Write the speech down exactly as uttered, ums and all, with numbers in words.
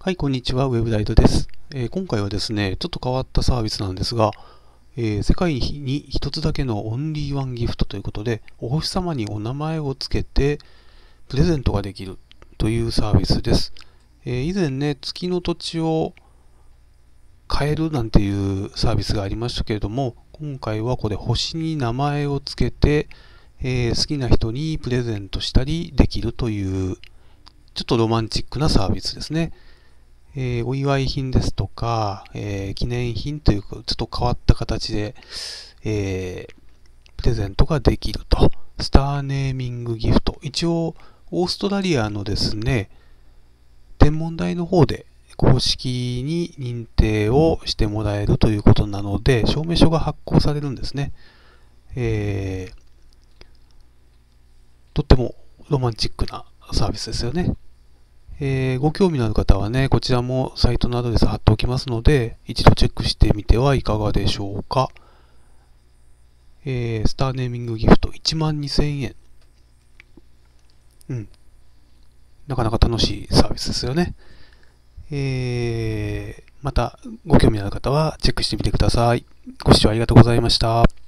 はい、こんにちは。ウェブライトです。えー今回はですね、ちょっと変わったサービスなんですが、えー世界に一つだけのオンリーワンギフトということで、お星様にお名前をつけてプレゼントができるというサービスです。えー以前ね、月の土地を変えるなんていうサービスがありましたけれども、今回はこれ星に名前をつけて、えー好きな人にプレゼントしたりできるという、ちょっとロマンチックなサービスですね。えーお祝い品ですとか、えー記念品というか、ちょっと変わった形で、えープレゼントができると。スターネーミングギフト。一応、オーストラリアのですね、天文台の方で公式に認定をしてもらえるということなので、証明書が発行されるんですね。えーとってもロマンチックなサービスですよね。えーご興味のある方はね、こちらもサイトのアドレス貼っておきますので、一度チェックしてみてはいかがでしょうか。えースターネーミングギフトいちまんにせんえん。うん。なかなか楽しいサービスですよね。えーまた、ご興味のある方はチェックしてみてください。ご視聴ありがとうございました。